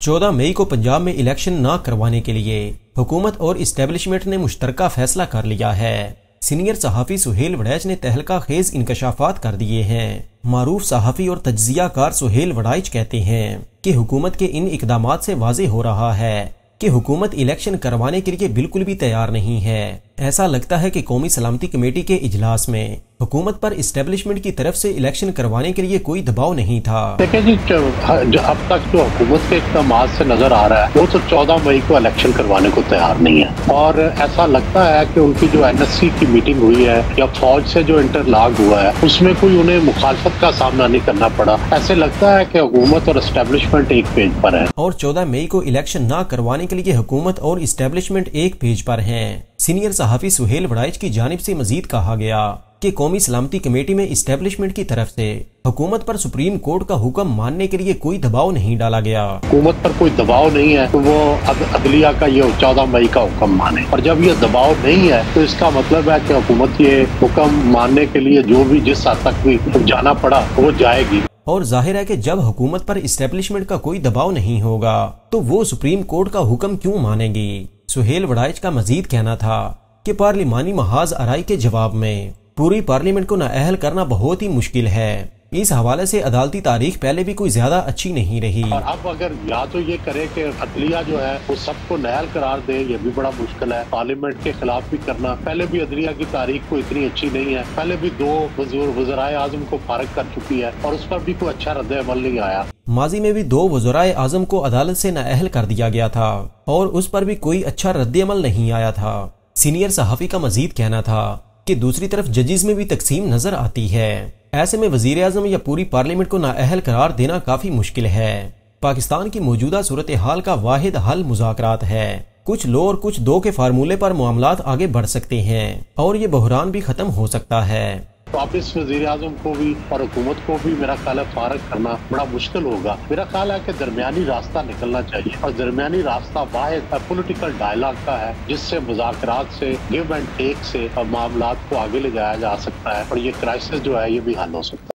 14 मई को पंजाब में इलेक्शन न करवाने के लिए हुकूमत और इस्टेब्लिशमेंट ने मुश्तरका फैसला कर लिया है। सीनियर सहाफ़ी सुहेल वड़ैच ने तहलका खेज इंकशाफात कर दिए हैं। मारूफ सहाफ़ी और तज्जियाकार सुहेल वड़ैच कहते हैं कि हुकूमत के इन इकदामात से वाज़े हो रहा है कि हुकूमत इलेक्शन करवाने के लिए बिल्कुल भी तैयार नहीं है। ऐसा लगता है कि कौमी सलामती कमेटी के इजलास में हुकूमत पर इस्टेब्लिशमेंट की तरफ से इलेक्शन करवाने के लिए कोई दबाव नहीं था। देखिए जी, अब तक जो हुकूमत के इक़दाम से नजर आ रहा है वो तो 14 मई को इलेक्शन करवाने को तैयार नहीं है। और ऐसा लगता है कि उनकी जो NSC की मीटिंग हुई है या फौज से जो इंटरलॉक हुआ है उसमें कोई उन्हें मुखालफत का सामना नहीं करना पड़ा। ऐसे लगता है कि हुकूमत और इस्टेब्लिशमेंट एक पेज पर है और 14 मई को इलेक्शन न करवाने के लिए हुकूमत और इस्टेब्लिशमेंट एक पेज पर हैं। सीनियर सहाफ़ी सुहेल वड़ैच की जानिब से मजीद कहा गया कि कौमी सलामती कमेटी में इस्टेब्लिशमेंट की तरफ से हुकूमत पर सुप्रीम कोर्ट का हुक्म मानने के लिए कोई दबाव नहीं डाला गया। हुकूमत पर कोई दबाव नहीं है तो वो अदलिया का ये 14 मई का हुक्म माने, और जब ये दबाव नहीं है तो इसका मतलब है कि हुकूमत ये हुक्म मानने के लिए जो भी जिस हद तक भी जाना पड़ा वो जाएगी। और जाहिर है कि जब हुकूमत पर इस्टेब्लिशमेंट का कोई दबाव नहीं होगा तो वो सुप्रीम कोर्ट का हुक्म क्यों मानेगी। सुहेल वड़ैच का मजीद कहना था कि पार्लिमानी महाज आराई के जवाब में पूरी पार्लियामेंट को नाअहल करना बहुत ही मुश्किल है। इस हवाले से अदालती तारीख पहले भी कोई ज्यादा अच्छी नहीं रही। और अब अगर या तो ये करे कि अदलिया जो है वो सबको नाअहल करार दे, ये भी बड़ा मुश्किल है। पार्लियामेंट के खिलाफ भी करना, पहले भी अदलिया की तारीख को इतनी अच्छी नहीं है। पहले भी 2 वज़राए आज़म को फारिग कर चुकी है और उस पर भी कोई अच्छा रद्द अमल नहीं आया। माजी में भी 2 वज़राए आज़म को अदालत से नाअहल कर दिया गया था और उस पर भी कोई अच्छा रद्द अमल नहीं आया था। सीनियर सहाफ़ी का मजीद कहना था कि दूसरी तरफ जजेस में भी तकसीम नजर आती है। ऐसे में वजीर आज़म या पूरी पार्लियामेंट को नाअहल करार देना काफी मुश्किल है। पाकिस्तान की मौजूदा सूरत हाल का वाहिद हल मुज़ाकरात है। कुछ लो और कुछ दो के फार्मूले पर मामलात आगे बढ़ सकते हैं और ये बहरान भी खत्म हो सकता है। वापिस वज़ीर आज़म को भी और हुकूमत को भी मेरा ख्याल है फारिग करना बड़ा मुश्किल होगा। मेरा ख्याल है कि दरमियानी रास्ता निकलना चाहिए और दरमियानी रास्ता वाहिद पॉलिटिकल डायलॉग का है जिससे मुज़ाकरात से, गिव एंड टेक से मामलात को आगे ले जाया जा सकता है और ये क्राइसिस जो है ये भी हल हो सकता है।